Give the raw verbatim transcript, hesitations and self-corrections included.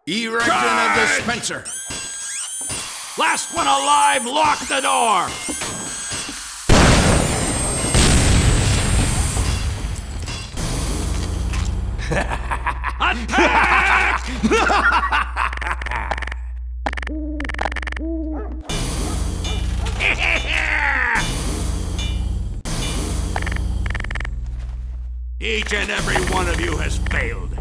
Erecting a dispenser. Last one alive, lock the door! Attack! Each and every one of you has failed.